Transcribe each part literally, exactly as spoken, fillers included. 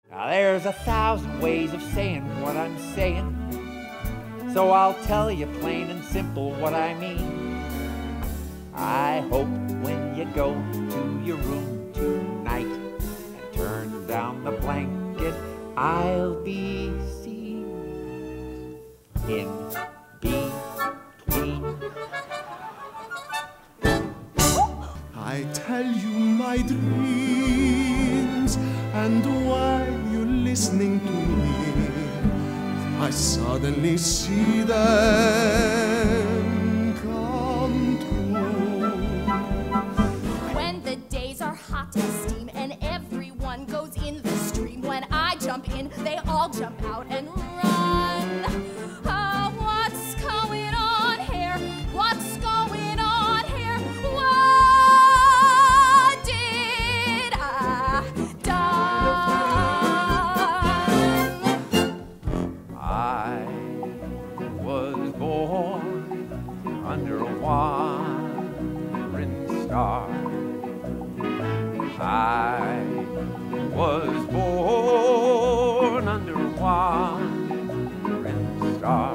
Now there's a thousand ways of saying what I'm saying, so I'll tell you plain and simple what I mean. I hope when you go to your room tonight and turn down the blanket, I'll be seen in between. I tell you my dreams, and while you're listening to me, I suddenly see them come true. When the days are hot as steam and everyone goes in the stream, when I jump in, they all jump out and run. Oh, what's going on here? What's going on here? What did I done? I was born under a wandering star. I was born under a wandering star.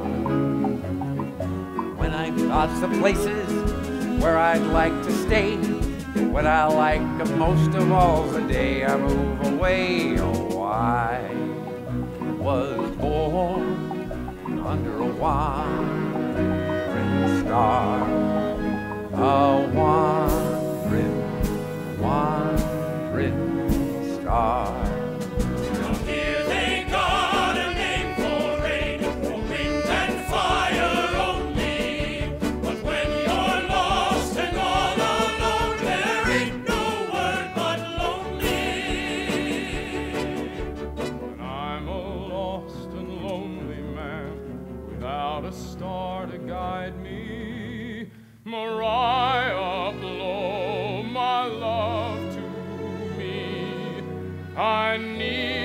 When I thoughts of places where I'd like to stay, what I like most of all's the day I move away. Oh, I was born under a wandering star, a wandering, wandering star. Down here they got a name for rain, for wind and fire only. But when you're lost and all alone, there ain't no word but lonely. When I'm a lost and lonely man, without a star to guide me, Mariah, blow my love to me. I need